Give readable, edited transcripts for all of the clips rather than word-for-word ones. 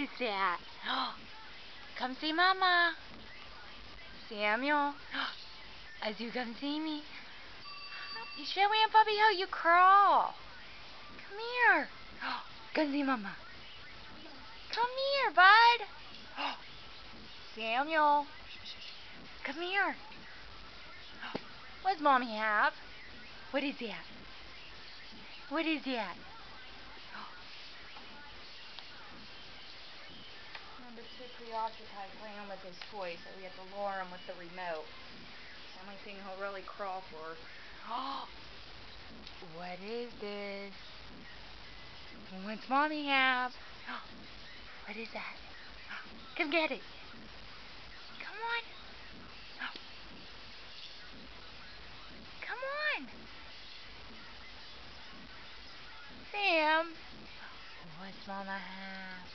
is that? Come see Mama. Samuel. As you come see me. You show Aunt Puppy how you crawl. Come here. Come see Mama. Come here, bud. Samuel. Come here. What does Mommy have? What is that? What is that? I'm just too preoccupied playing with his toy, so we have to lure him with the remote. It's the only thing he'll really crawl for. What is this? What's Mommy have? What is that? Come get it. Come on. Come on. Sam. What's Mama have?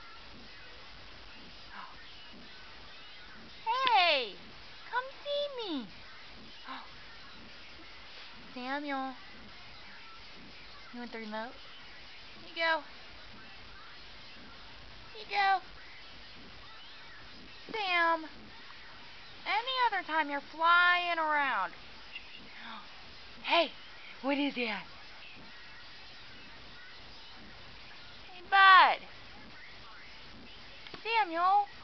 Hey, come see me. Samuel. You want the remote? Here you go. Here you go. Sam. Any other time you're flying around. Hey, what is that? Hey, bud. Samuel.